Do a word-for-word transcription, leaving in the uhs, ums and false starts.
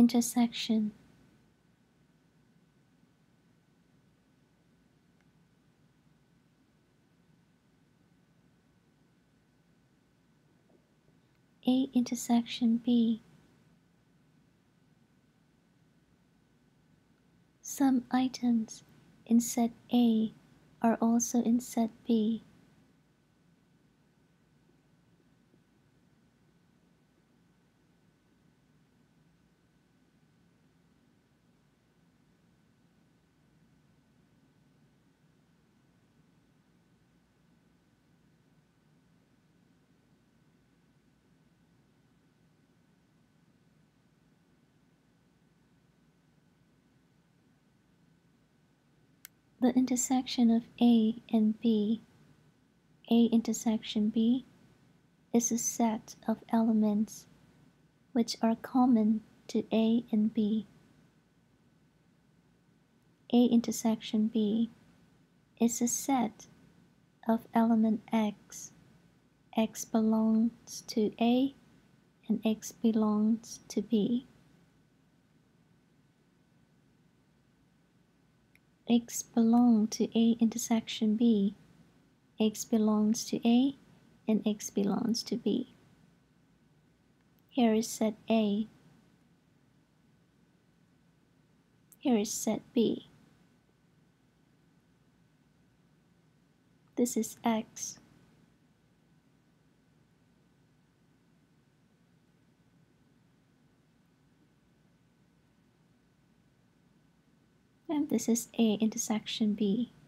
intersection. A intersection B. Some items in set A are also in set B. The intersection of A and B, A intersection B, is a set of elements which are common to A and B. A intersection B is a set of element X. X belongs to A and X belongs to B. X belongs to A intersection B. X belongs to A and X belongs to B. Here is set A. Here is set B. This is X. And this is A intersection B.